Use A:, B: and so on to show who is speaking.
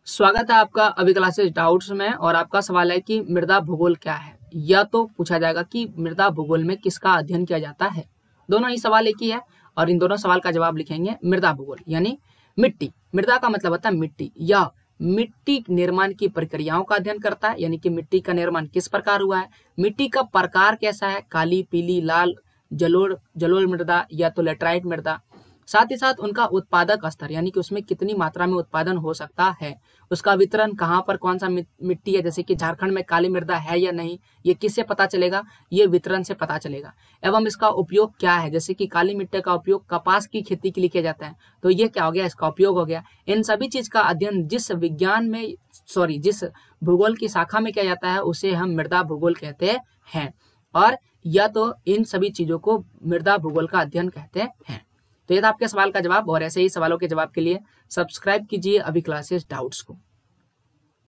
A: स्वागत है आपका अभी क्लासेस डाउट्स में। और आपका सवाल है कि मृदा भूगोल क्या है। या तो पूछा जाएगा कि मृदा भूगोल में किसका अध्ययन किया जाता है। दोनों ही सवाल एक ही है और इन दोनों सवाल का जवाब लिखेंगे मृदा भूगोल यानी मिट्टी। मृदा का मतलब होता है मिट्टी। यह मिट्टी निर्माण की प्रक्रियाओं का अध्ययन करता है, यानी कि मिट्टी का निर्माण किस प्रकार हुआ है, मिट्टी का प्रकार कैसा है, काली, पीली, लाल, जलोढ़ मृदा या तो लेटराइट मृदा। साथ ही साथ उनका उत्पादक स्तर यानी कि उसमें कितनी मात्रा में उत्पादन हो सकता है, उसका वितरण कहाँ पर कौन सा मिट्टी है, जैसे कि झारखंड में काली मृदा है या नहीं, ये किससे पता चलेगा, ये वितरण से पता चलेगा। एवं इसका उपयोग क्या है, जैसे कि काली मिट्टी का उपयोग कपास की खेती के लिए किया जाता है, तो ये क्या हो गया, इसका उपयोग हो गया। इन सभी चीज का अध्ययन जिस भूगोल की शाखा में किया जाता है उसे हम मृदा भूगोल कहते हैं। और या तो इन सभी चीजों को मृदा भूगोल का अध्ययन कहते हैं। तो ये था आपके सवाल का जवाब। और ऐसे ही सवालों के जवाब के लिए सब्सक्राइब कीजिए अभी क्लासेस डाउट्स को।